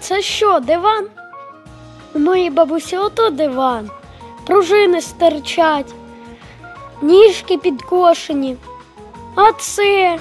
Це що, диван? У моїй бабусі ото диван. Пружини стирчать, ніжки підкошені. А це...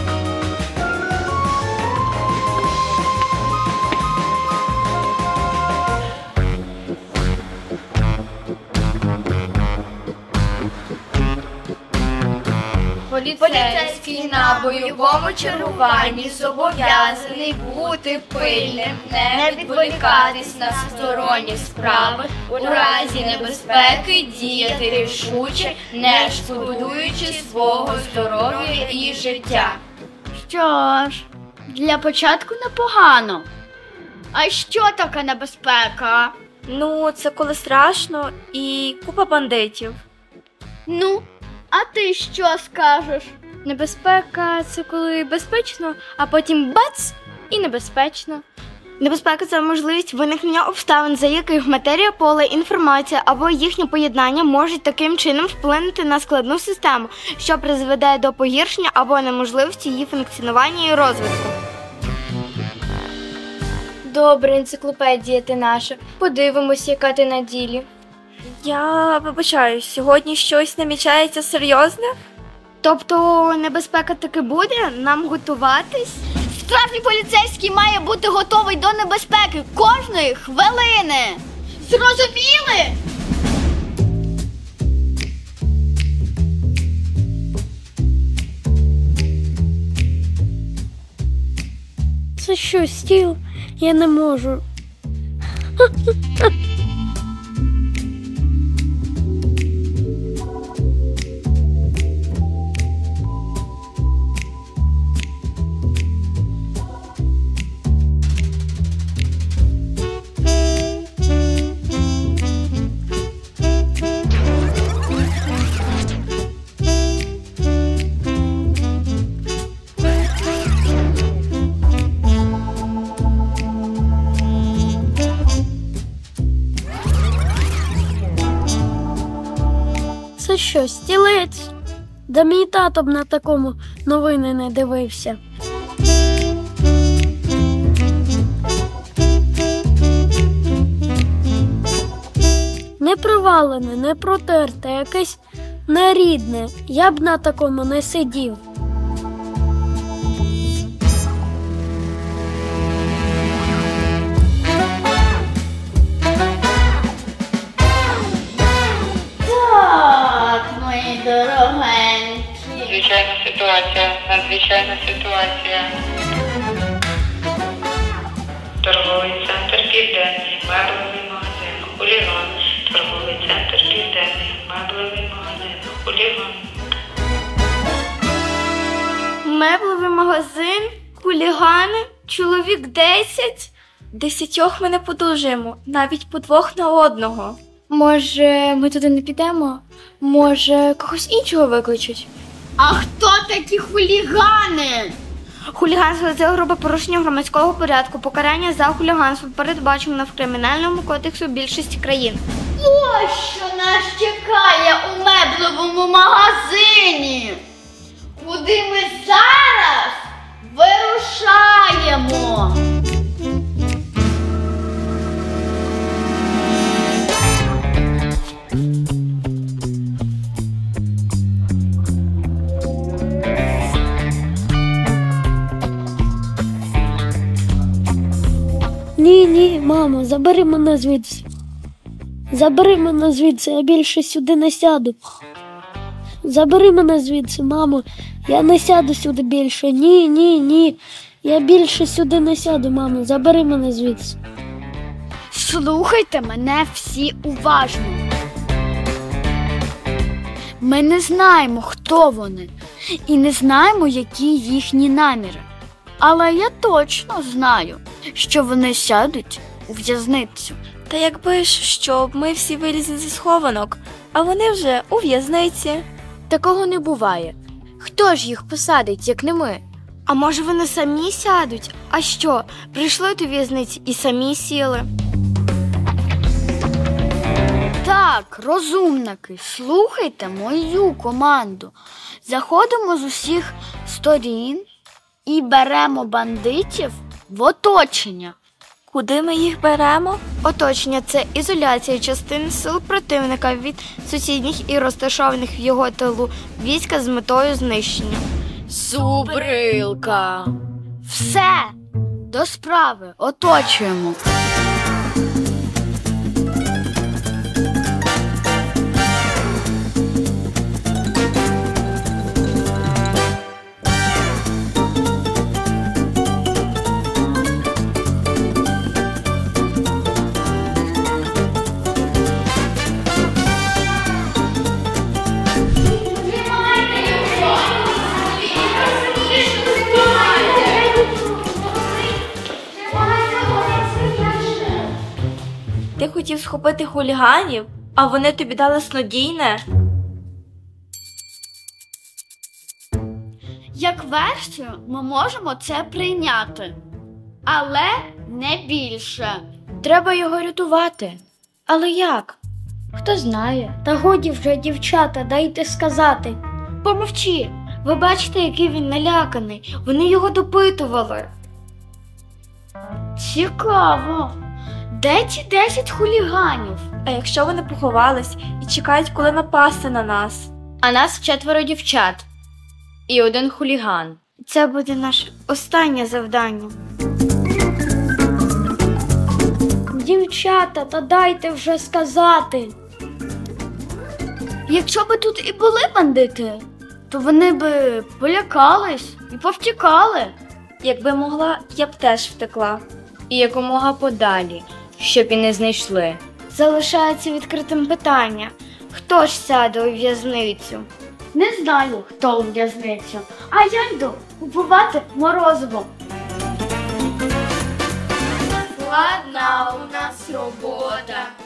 Поліцейський на бойовому чергуванні зобов'язаний бути пильним, не відволікатись на сторонні справи, у разі небезпеки діяти рішуче, не шкодуючи свого здоров'я і життя. Що ж, для початку непогано. А що така небезпека? Ну, це коли страшно і купа бандитів. Ну, а ти що скажеш? Небезпека – це коли безпечно, а потім бац – і небезпечно. Небезпека – це можливість виникнення обставин, за яких матерія, поле, інформація або їхнє поєднання можуть таким чином вплинути на складну систему, що призведе до погіршення або неможливості її функціонування і розвитку. Добре, енциклопедія ти наша. Подивимось, яка ти на ділі. Я вибачаюсь, сьогодні щось намічається серйозне? Тобто небезпека таки буде? Нам готуватись? Справжній поліцейський має бути готовий до небезпеки кожної хвилини. Зрозуміли? Це що, стіл? Я не можу. Це що, стілець? Да мій тато б на такому новини не дивився. Не провалене, не протерте, якесь нерідне. Я б на такому не сидів. Так, мої дорогенькі. Надзвичайна ситуація. Торговий центр «Південний», меблевий магазин, хуліган. Торговий центр «Південний», меблевий магазин, хуліган. Меблевий магазин, хулігани, чоловік 10. 10 ми не подужимо, навіть по 2 на одного. Може, ми туди не підемо? Може, когось іншого викличуть? А хто такі хулігани? Хуліганство – це грубе порушення громадського порядку. Покарання за хуліганство передбачено в Кримінальному кодексі більшості країн. Ось що нас чекає у меблевому магазині. Куди ми зараз вирушаємо? Ні, мамо, забери мене звідси. Забери мене звідси, я більше сюди не сяду. Забери мене звідси, мамо, я не сяду сюди більше. Ні. Я більше сюди не сяду, мамо, забери мене звідси. Слухайте мене всі уважно. Ми не знаємо, хто вони, і не знаємо, які їхні наміри. Але я точно знаю, що вони сядуть у в'язницю. Та якби ж, щоб ми всі вилізли зі схованок, а вони вже у в'язниці. Такого не буває. Хто ж їх посадить, як не ми? А може вони самі сядуть? А що, прийшли до в'язниці і самі сіли? Так, розумники, слухайте мою команду. Заходимо з усіх сторін і беремо бандитів в оточення. Куди ми їх беремо? Оточення – це ізоляція частин сил противника від сусідніх і розташованих в його тилу війська з метою знищення. Зубрилка. Все, до справи, оточуємо. Ти хотів схопити хуліганів, а вони тобі дали снодійне? Як версію ми можемо це прийняти, але не більше. Треба його рятувати. Але як? Хто знає? Та годі вже, дівчата, дайте сказати. Помовчи. Ви бачите, який він наляканий. Вони його допитували. Цікаво. Де ті 10 хуліганів? А якщо вони поховались і чекають, коли напасти на нас? А нас 4 дівчат. І 1 хуліган. Це буде наше останнє завдання. Дівчата, та дайте вже сказати. Якщо би тут і були бандити, то вони би полякались і повтікали. Якби могла, я б теж втекла. І якомога подалі, щоб і не знайшли. Залишається відкритим питання. Хто ж сяде у в'язницю? Не знаю, хто у в'язницю, а я йду купувати морозиво. Ладна у нас робота.